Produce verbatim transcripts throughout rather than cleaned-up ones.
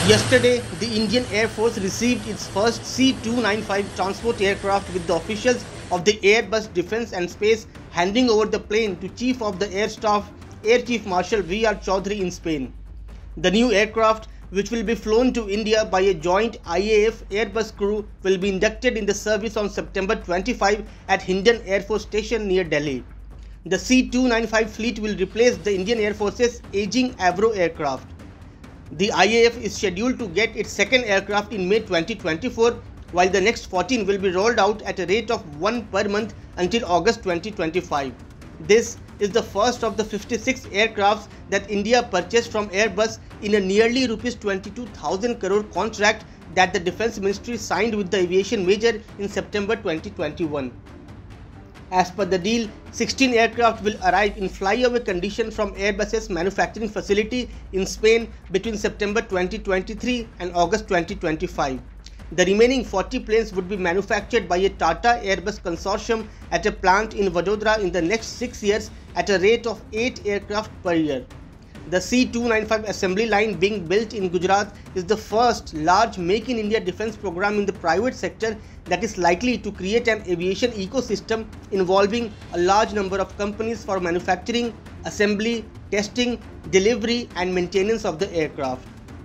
Yesterday, the Indian Air Force received its first C two ninety-five transport aircraft, with the officials of the Airbus Defence and Space handing over the plane to Chief of the Air Staff Air Chief Marshal V R Chaudhary in Spain. The new aircraft, which will be flown to India by a joint I A F Airbus crew, will be inducted in the service on September twenty-fifth at Hindon Air Force Station near Delhi. The C two ninety-five fleet will replace the Indian Air Force's aging Avro aircraft. The I A F is scheduled to get its second aircraft in May twenty twenty-four, while the next fourteen will be rolled out at a rate of one per month until August twenty twenty-five. This is the first of the fifty-six aircrafts that India purchased from Airbus in a nearly rupees twenty-two thousand crore contract that the Defence Ministry signed with the aviation major in September twenty twenty-one. As per the deal, sixteen aircraft will arrive in flyaway condition from Airbus's manufacturing facility in Spain between September twenty twenty-three and August twenty twenty-five. The remaining forty planes would be manufactured by a Tata Airbus consortium at a plant in Vadodara in the next six years at a rate of eight aircraft per year. The C two ninety-five assembly line being built in Gujarat is the first large Make in India defence program in the private sector that is likely to create an aviation ecosystem involving a large number of companies for manufacturing, assembly, testing, delivery and maintenance of the aircraft.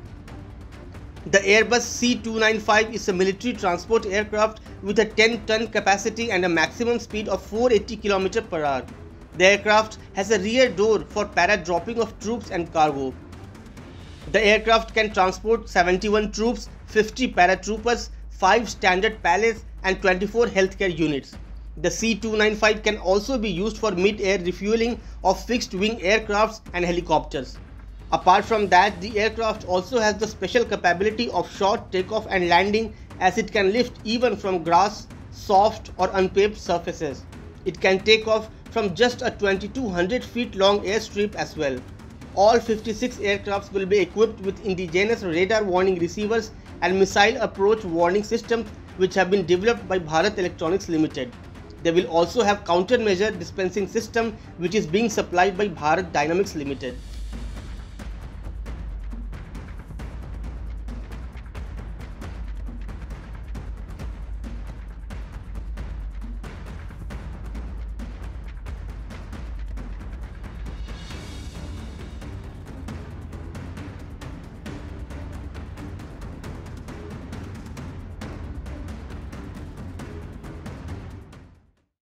The Airbus C two ninety-five is a military transport aircraft with a ten ton capacity and a maximum speed of four hundred eighty kilometers per hour. The aircraft has a rear door for para-dropping of troops and cargo. The aircraft can transport seventy-one troops, fifty paratroopers, five standard pallets and twenty-four healthcare units. The C two ninety-five can also be used for mid-air refueling of fixed-wing aircrafts and helicopters. Apart from that, the aircraft also has the special capability of short takeoff and landing, as it can lift even from grass, soft or unpaved surfaces. It can take off from just a twenty-two hundred feet long airstrip as well. All fifty-six aircrafts will be equipped with indigenous radar warning receivers and missile approach warning systems, which have been developed by Bharat Electronics Limited. They will also have countermeasure dispensing system, which is being supplied by Bharat Dynamics Limited.